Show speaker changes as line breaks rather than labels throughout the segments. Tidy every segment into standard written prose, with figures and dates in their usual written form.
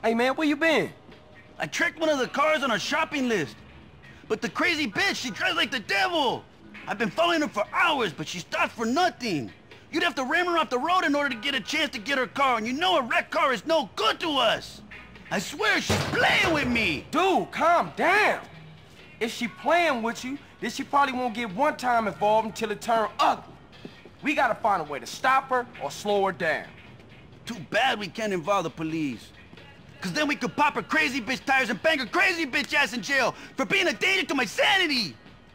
Hey, man, where you been?
I tracked one of the cars on our shopping list. But the crazy bitch, she drives like the devil. I've been following her for hours, but she stopped for nothing. You'd have to ram her off the road in order to get a chance to get her car, and you know a wrecked car is no good to us. I swear she's playing with me.
Dude, calm down. If she playing with you, then she probably won't get one time involved until it turn ugly. We gotta find a way to stop her or slow her down.
Too bad we can't involve the police. Cause then we could pop her crazy bitch tires and bang her crazy bitch ass in jail for being a danger to my sanity.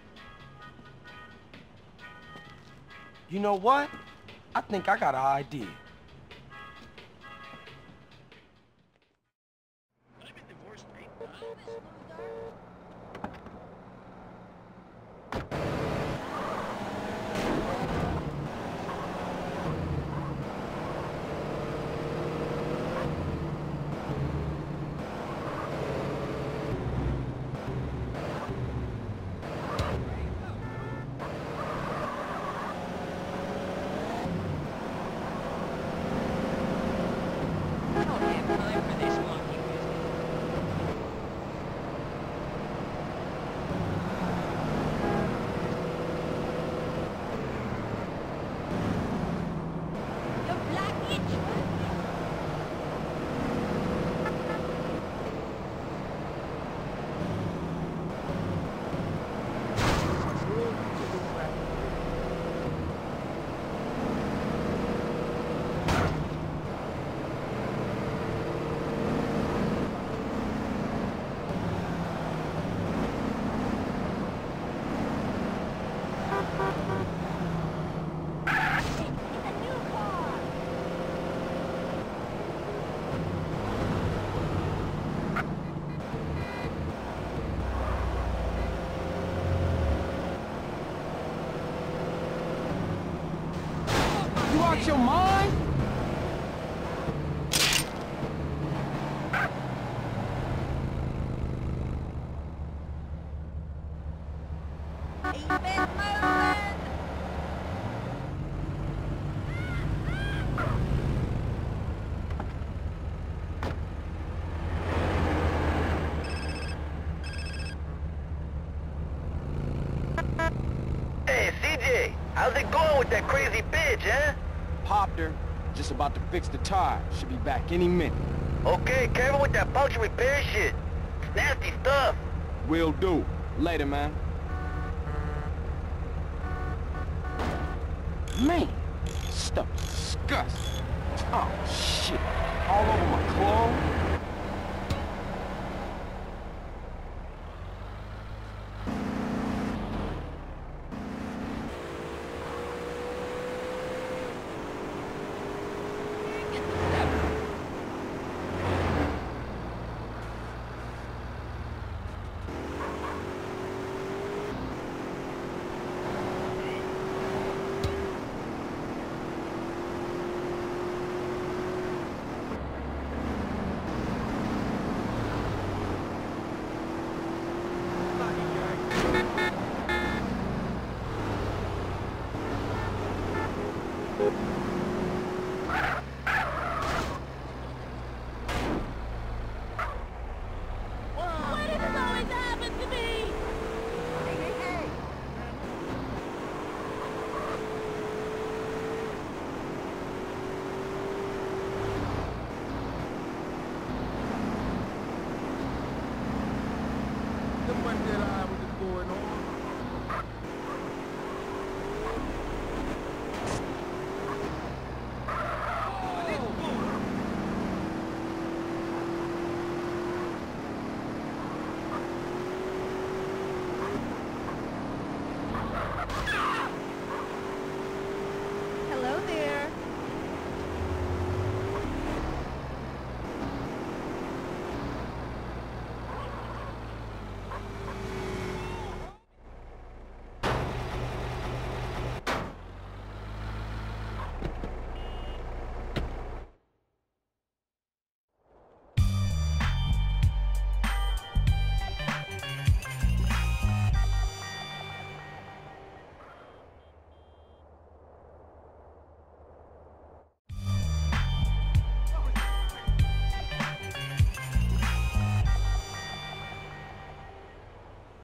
You know what? I think I got an idea. You out your mind?
Hey, CJ, how's it going with that crazy bitch, eh?
Popped her. Just about to fix the tire. Should be back any minute.
Okay, careful with that puncture repair shit. It's nasty stuff.
Will do. Later, man. Man, stuff is disgusting. Oh, shit. All over my clothes.
What the hell was going on?